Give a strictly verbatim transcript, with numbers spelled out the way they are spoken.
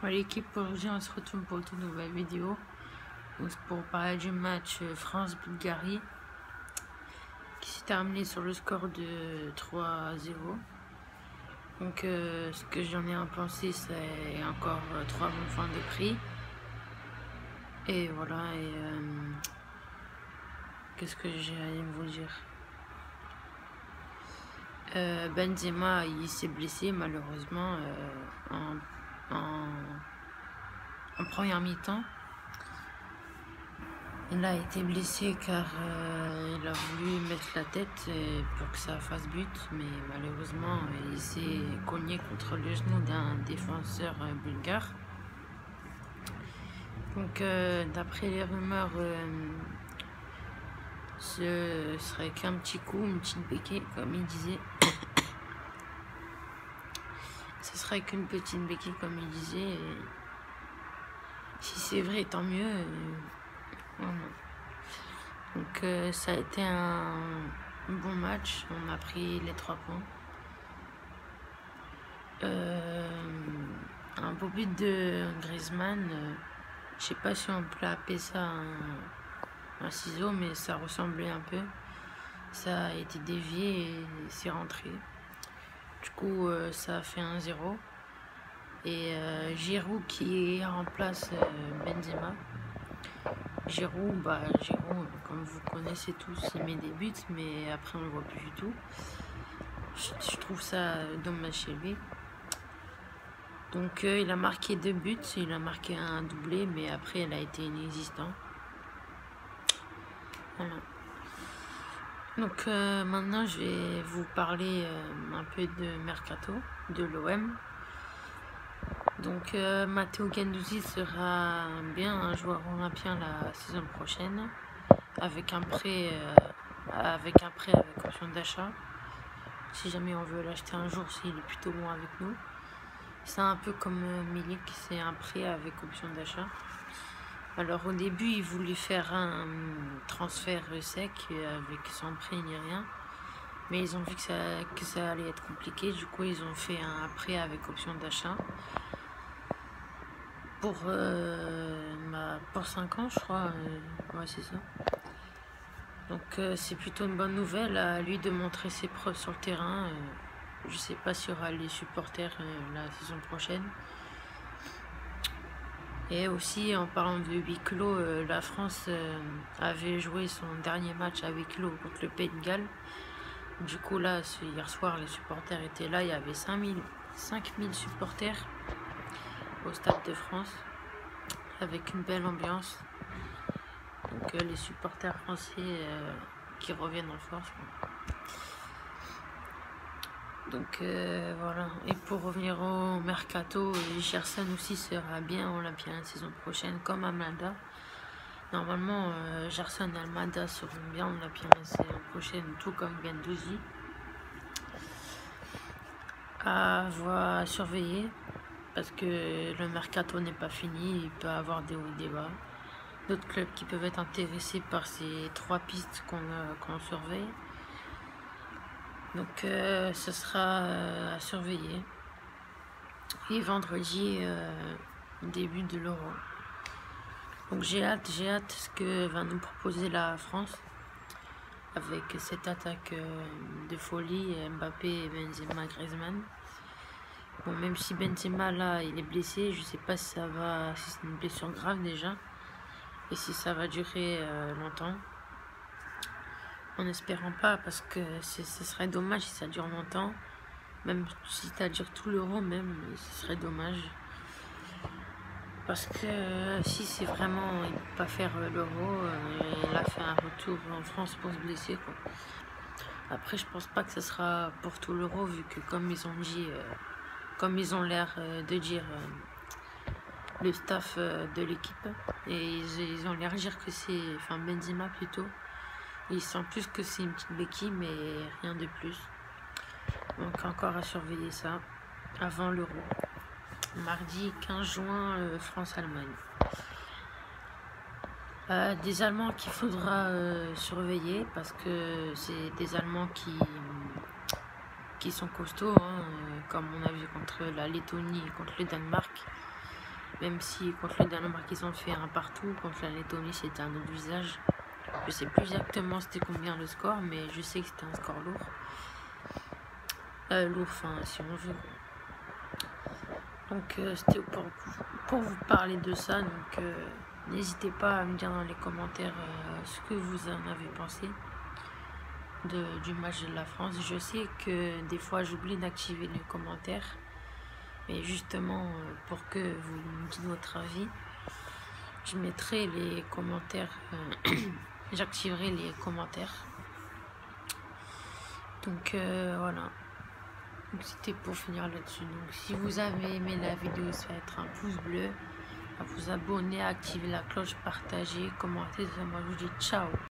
L'équipe, aujourd'hui on se retrouve pour une nouvelle vidéo. Donc pour parler du match France-Bulgarie qui s'est terminé sur le score de trois à zéro. Donc euh, ce que j'en ai pensé, c'est encore euh, trois bons points de prix. Et voilà, et euh, qu'est-ce que j'ai à vous dire, euh, Benzema il s'est blessé malheureusement euh, en, en, en première mi-temps. Il a été blessé car euh, il a voulu mettre la tête pour que ça fasse but, mais malheureusement il s'est cogné contre le genou d'un défenseur euh, bulgare. Donc euh, d'après les rumeurs, euh, ce serait qu'un petit coup, une petite béquille comme il disait. Ce serait qu'une petite béquille comme il disait. Et si c'est vrai, tant mieux. Et voilà. Donc euh, ça a été un bon match, on a pris les trois points. Euh, un beau but de Griezmann, euh, je sais pas si on peut appeler ça un, un ciseau, mais ça ressemblait un peu. Ça a été dévié et c'est rentré. Du coup euh, ça a fait un zéro. Et euh, Giroud qui remplace euh, Benzema. Giroud, bah Giroud, comme vous connaissez tous, il met des buts, mais après on le voit plus du tout. Je, je trouve ça dommage chez lui. Donc euh, il a marqué deux buts, il a marqué un doublé, mais après elle a été inexistant. Voilà. Donc euh, maintenant je vais vous parler euh, un peu de Mercato, de l'O M. Donc euh, Matteo Guendouzi sera bien un joueur olympien la saison prochaine, avec un prêt, euh, avec un prêt avec option d'achat. Si jamais on veut l'acheter un jour, s'il est plutôt bon avec nous. C'est un peu comme euh, Milik, c'est un prêt avec option d'achat. Alors au début, ils voulaient faire un transfert sec avec sans prêt ni rien. Mais ils ont vu que ça, que ça allait être compliqué. Du coup, ils ont fait un prêt avec option d'achat. Pour, euh, bah, pour cinq ans, je crois. Euh, ouais, c'est ça. Donc euh, c'est plutôt une bonne nouvelle à lui de montrer ses preuves sur le terrain. Euh, je sais pas s'il y aura les supporters euh, la saison prochaine. Et aussi, en parlant de huis clos, euh, la France euh, avait joué son dernier match à huis clos contre le Pays de Galles. Du coup, là, hier soir, les supporters étaient là. Il y avait cinq mille supporters au Stade de France, avec une belle ambiance. Donc, euh, les supporters français euh, qui reviennent en force. Donc euh, voilà, et pour revenir au Mercato, Gerson aussi sera bien olympien la saison prochaine, comme Almada. Normalement, euh, Gerson et Almada seront bien olympien la saison prochaine, tout comme Guendouzi. À voir, à surveiller, parce que le Mercato n'est pas fini, il peut y avoir des hauts et des bas. D'autres clubs qui peuvent être intéressés par ces trois pistes qu'on qu'on surveille. Donc euh, ce sera euh, à surveiller. Et vendredi, euh, début de l'Euro. Donc j'ai hâte, j'ai hâte ce que va nous proposer la France. Avec cette attaque euh, de folie, Mbappé, Benzema, Griezmann. Bon, même si Benzema là il est blessé, je sais pas si ça va, si c'est une blessure grave déjà. Et si ça va durer euh, longtemps. En espérant pas, parce que ce serait dommage si ça dure longtemps. Même si ça dure tout l'Euro, même, ce serait dommage. Parce que euh, si c'est vraiment, il ne peut pas faire euh, l'Euro, euh, il a fait un retour en France pour se blesser, quoi. Après, je pense pas que ce sera pour tout l'Euro, vu que comme ils ont dit, euh, comme ils ont l'air euh, de dire euh, le staff euh, de l'équipe, et ils, ils ont l'air de dire que c'est, enfin Benzema plutôt, ils sentent plus que c'est une petite béquille, mais rien de plus. Donc encore à surveiller ça avant l'Euro. Mardi quinze juin, euh, France-Allemagne. Euh, des Allemands qu'il faudra euh, surveiller parce que c'est des Allemands qui, qui sont costauds, hein, euh, comme on a vu contre la Lettonie et contre le Danemark. Même si contre le Danemark ils ont fait un partout, contre la Lettonie c'était un autre visage. Je sais plus exactement c'était combien le score, mais je sais que c'était un score lourd. Euh, lourd, enfin si on veut. Donc euh, c'était pour, pour vous parler de ça. Donc euh, n'hésitez pas à me dire dans les commentaires euh, ce que vous en avez pensé de, du match de la France. Je sais que des fois j'oublie d'activer les commentaires. Mais justement, euh, pour que vous me dites votre avis, je mettrai les commentaires, euh, j'activerai les commentaires. Donc euh, voilà, c'était pour finir là-dessus. Donc si vous avez aimé la vidéo, ça va être un pouce bleu, à vous abonner, à activer la cloche, partager, commenter. Moi je vous dis ciao.